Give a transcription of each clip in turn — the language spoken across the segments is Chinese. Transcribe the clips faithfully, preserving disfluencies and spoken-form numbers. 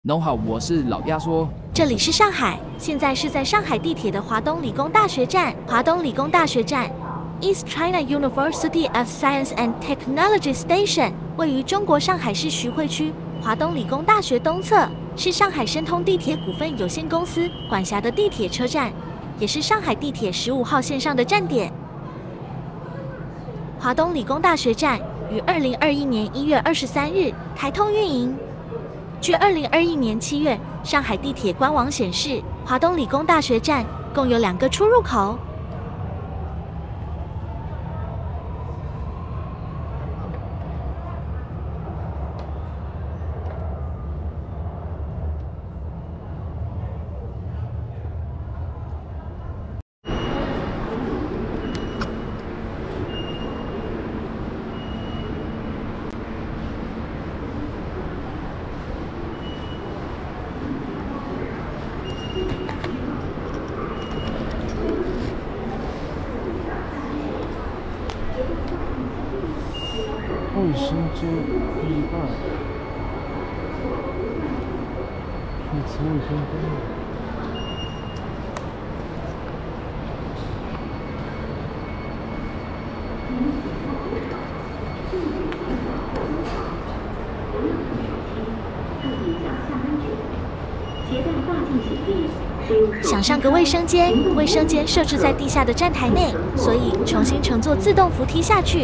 侬好，我是老鸭说。 这里是上海，现在是在上海地铁的华东理工大学站。华东理工大学站 ，East China University of Science and Technology Station， 位于中国上海市徐汇区华东理工大学东侧，是上海申通地铁股份有限公司管辖的地铁车站，也是上海地铁十五号线上的站点。华东理工大学站于二零二一年一月二十三日开通运营。据二零二一年七月上海地铁官网显示，华东理工大学站共有两个出入口。 卫生间一二，一次卫生间。 想上个卫生间，卫生间设置在地下的站台内，所以重新乘坐自动扶梯下去。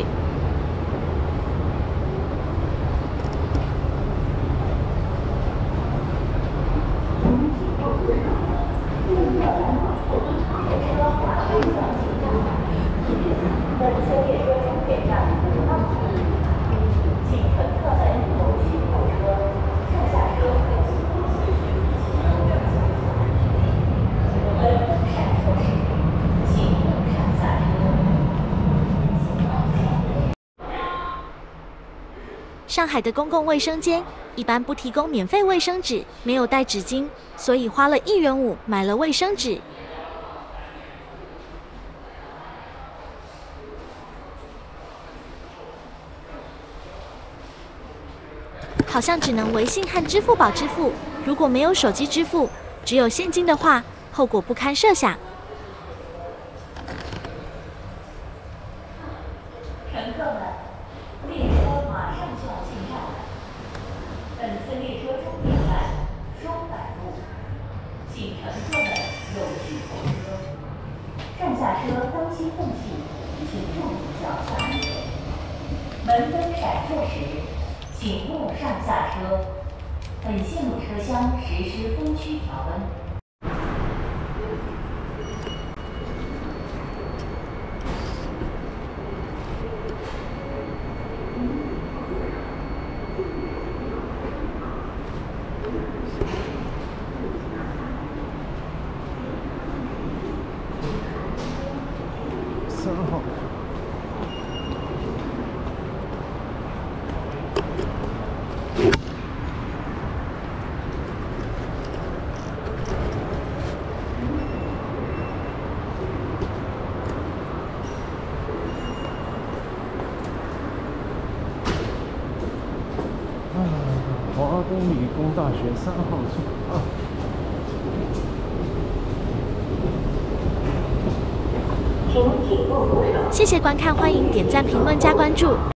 上海的公共卫生间一般不提供免费卫生纸，没有带纸巾，所以花了一元五买了卫生纸。好像只能微信和支付宝支付，如果没有手机支付，只有现金的话，后果不堪设想。 乘客们，列车马上就要进站了。本次列车终点站双柏路，请乘客们有序候车。上下车当心缝隙，请注意脚下安全。门灯闪烁时，请勿上下车。本线路车厢实施分区调温。 三号。华东理工大学三号线啊。 谢谢观看，欢迎点赞、评论、加关注。